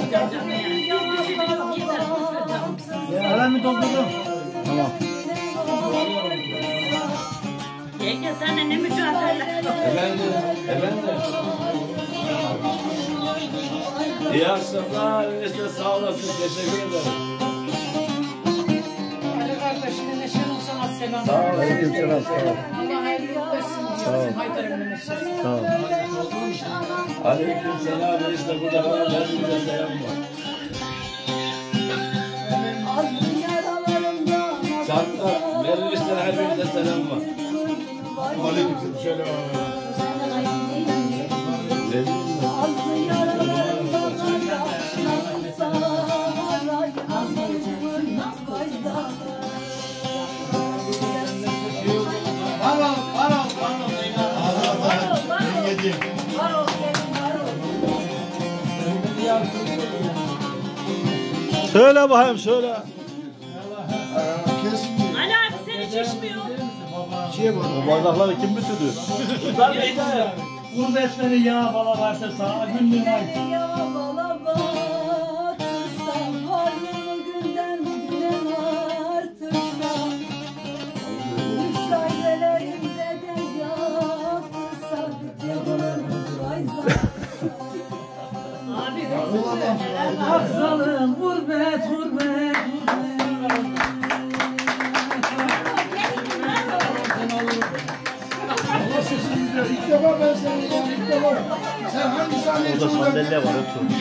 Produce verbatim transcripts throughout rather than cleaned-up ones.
Hemen mi doldurdum? Tamam. Yenge sana ne mücadele? Efendim, efendim. İyi akşamlar, işte sağ olasın, teşekkür ederim. Ali kardeşine neşen olsun, selam. Sağ ol, Aleyküm selam. Allah hayırlı olsun. Sağ ol. Haydar'ın neşesi. Sağ ol. Aleyküm selam, işte burada var, hepinize selam var. Çarpta, verin işte hepinize selam var. Aleyküm selam. Verin mi? Varol, varol, varol. Yengeciğim. Söyle bakayım söyle. Kesin. Ali abi sen hiç içmiyor. Şey var. O bardakları kim bitirdi? Tutar beni de. Gurbetleri yağ bala varsa sana günlüğün ay. Abi Aksalım gurbet gurbet Allah sesini güzel. İlk defa ben seni yedim. İlk defa. Sen hangi sahneye Orada çıkacaksın? sandalye var. Otur.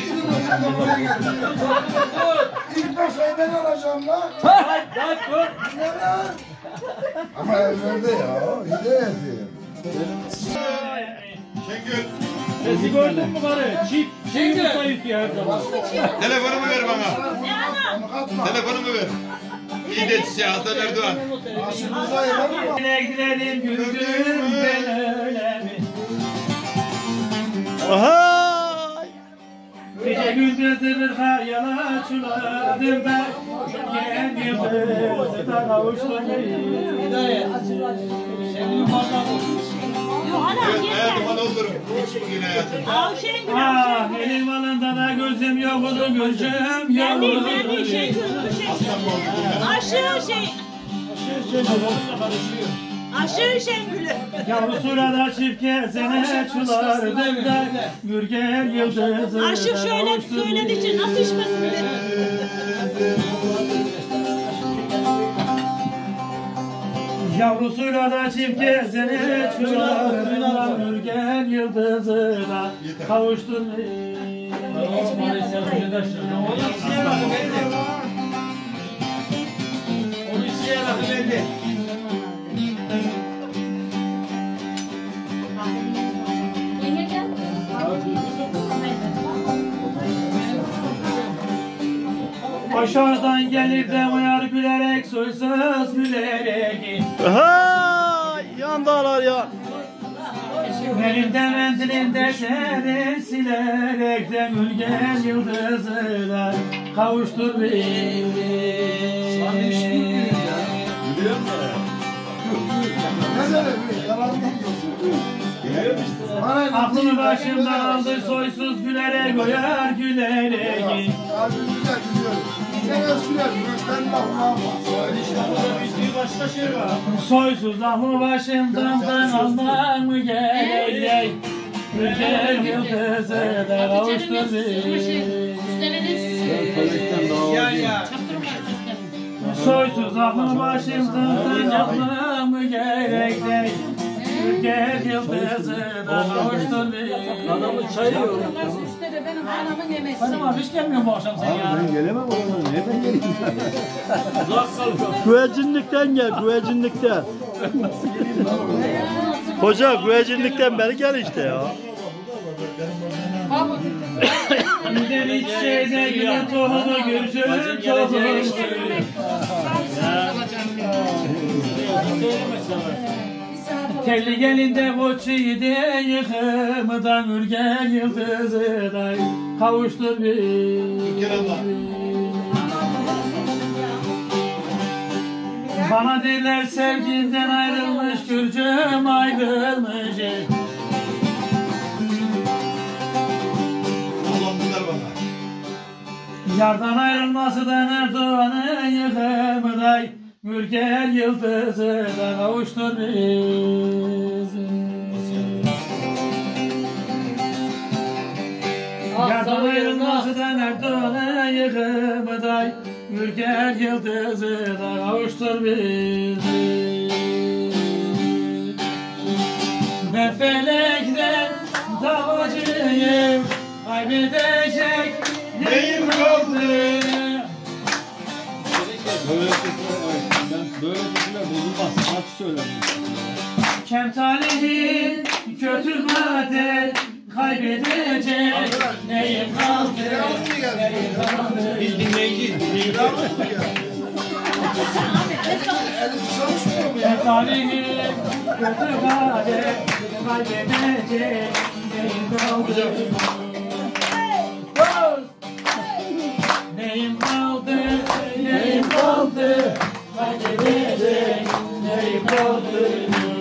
İlk başta ben alacağım lan. Ne lan? Ama evlerde ya. Hidayeti. Şengül. Sesi gördün mü karı? Çift şey yumurta yüklüyor her zaman. Telefonumu ver bana. Onu katma. Telefonumu ver. İyi de çiçeği Hasan Erdoğan. Aşımıza yapar mı? Ne gidelim güldüm ben öyle mi? Aha! Gece gündüz bir kar yana çulardım ben. Gel yıldızı da kavuştum. Yok hala Evet, yeter. hayatıma doldurum. Hiç bugün hayatım. Aa şey gibi. Ah benim alında da gözüm yoktu gözüm Ben değil ben yoktu. değil şey şey. Aşığı şey. Aşığı Şengül'ü. Yavrusuyla da çift gezene çulardım da Gürgen yıldızı Aşık şöyle söylediği için nasıl içmesin dedi. Yavrusuyla da çift gezene çulardım da Gürgen yıldızı da kavuştur. Onu işe bakın bende. Aşağıdan gelir de uyar gülerek soysuz gülerek. Aha! Yandalar ya. Elimde mendilimde seni silerek de Gülgen yıldızına kavuştur beni. Biliyor musun? Ne böyle bir yalan diyorsun? Biliyor musun? Aklımı başımdan aldı soysuz gülerek uyar gülerek. Abi güzel biliyorum. Ne gösteriyor? Ben lafına Başka şey var. Soysuz aklımı başımdan ben almam mı gerek? Gülgen yıldızına kavuştur beni. Ya ya. Soysuz aklım başımdan yapmamı gerek değil. Gel yıldızına kavuştur beni. Adamın çayı yok. Üstte benim anamın yemesi. Hanım abi hiç gelmiyor bu akşam sen ya. Ben gelemem oğlum. Nereden geleyim? Uzak kalıyor. Güvecinlikten gel, güvecinlikten. Hoca güvecinlikten beri gel işte ya. Giden hiç şeyde gülen tohumu gülcün tohumu. Telli gelinde koçu yedi yıkımdan Ürgen yıldızına kavuştur beni. Bana derler sevginden ayrılmış Gürcüm ayrılmış. Dolandılar bana. Yardan ayrılması da Erdoğan'ın yıkımı day. Ülker yıldızı da kavuştur bizi. Yardan ayrılması da Erdoğan'ın yıkımı day. Ülker yıldızı da kavuştur bizi. Ben felekten davacıyım, kaybedecek neyim kaldı? Böyle böyle sesler bozulmaz. Sanat söylemiş. Kem talihim kötü madde, kaybedecek neyim kaldı? Neyim kaldı? Biz dinleyiciyiz. Kem talihim kötü madde, kaybedecek neyim kaldı? Neyim kaldı, neyim kaldı, kaybedecek neyim kaldı?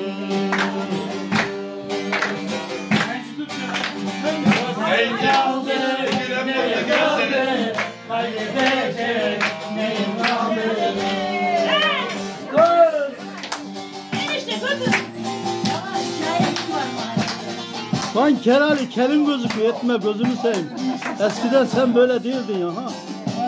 Neyim kaldı, neyim kaldı, kaybedecek neyim kaldı? Enişte götür. Lan Kerali kelin gözüküyor, etme gözünü seveyim. Eskiden sen böyle değildin ya ha.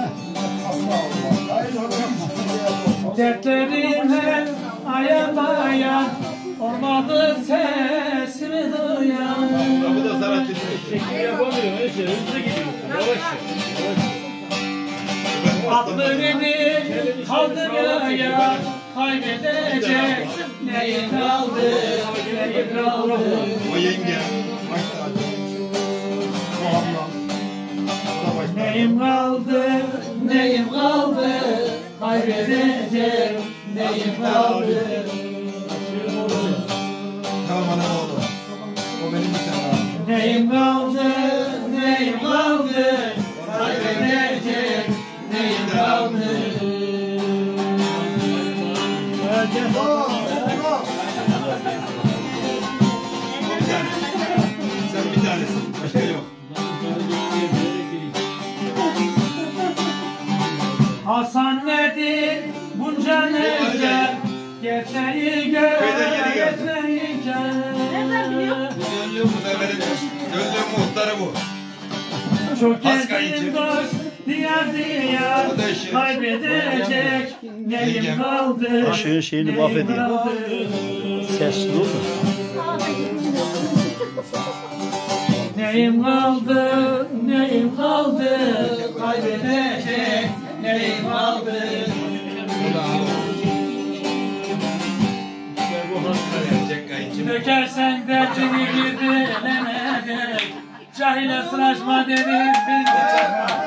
Dertlerim hep ayan bayan, olmadı sesimi duyan. Bu da sanatçı. Şekil yapamıyor. Öyle şey. Hızlı gidiyor. Yavaş. Aklı beni kaldı ya, kaybedecek neyim kaldı, neyim kaldı? O yenge. Başta. O abla. O da başta. Neyim kaldı, neyim kaldı, kaybedecek neyim kaldı? Tamam ana oğlum. O benim bir tane abi. Neyim kaldı, neyim kaldı, kaybedecek neyim kaldı? Sen bir tanesin. Başka yok. Hasan nedir bunca neler, gerçeği göğetmeyken. Gözlüğüm bu da benim. Gözlüğüm muhtarı bu. Çok Paskal gezdim için. dost diyar diyar, O da işi. kaybedecek neyim kaldı, Işığın şeyini neyim mahvediyor. kaldı? Sesli olur. Neyim kaldı, neyim kaldı, kaybedecek neyim kaldı? Bu da abi. Bu hasta verecek kayınçım. Dökersen derdini bir bilemedek, cahile sıraşma dedim bin de çakma.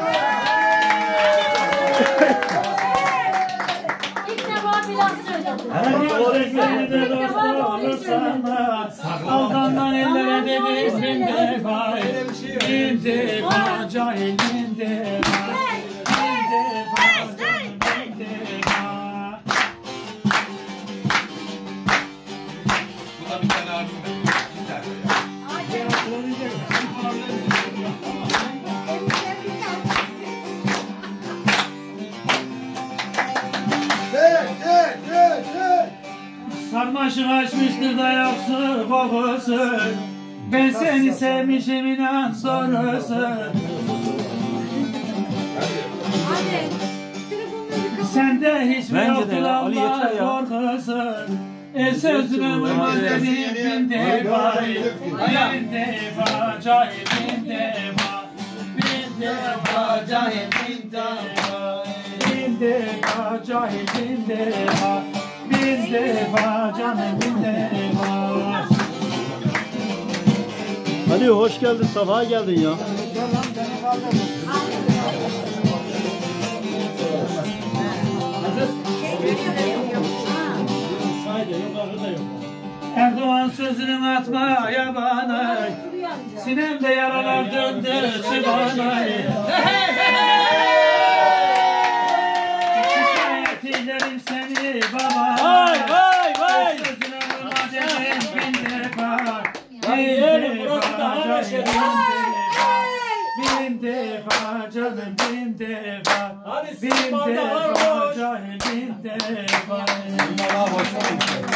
İlk defa bir laf söyledim. Seni de dost olursan da, aldandan ellere dedim bin defa, bin defa cahil bin defa, bin defa canım bin defa. Bu da bir tane abim. Bir tane. Hey, hey, hey, hey. Sarmaşık açmıştır da yoksu kokusu, ben seni sevmişim inan sonrası. Sende hiç mi yoktur Allah korkusu, el sözüne vurma dedim bin defa, bin defa cahil bin defa, bin defa cahil bin defa, bin defa cahil bin defa, bin defa canım bin defa. Ali hoş geldin, safa geldin ya. Erdoğan sözünü atmaya bana, sinemde yaralar döndü çıbana. Şikayet ederim seni baba. Vay vay vay. Sözüne vurma dedim bin defa, bin defa, bin defa, bin defa canım bin defa. Hadi Bin siz bardağı defa boş. cahil bin defa. Bunlar ha başlamayın.